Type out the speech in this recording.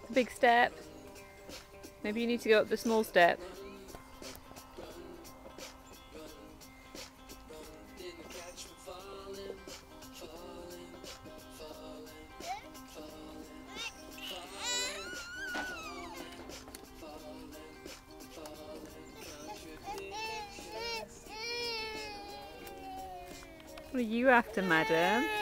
It's a big step. Maybe you need to go up the small step. What are you after, madam?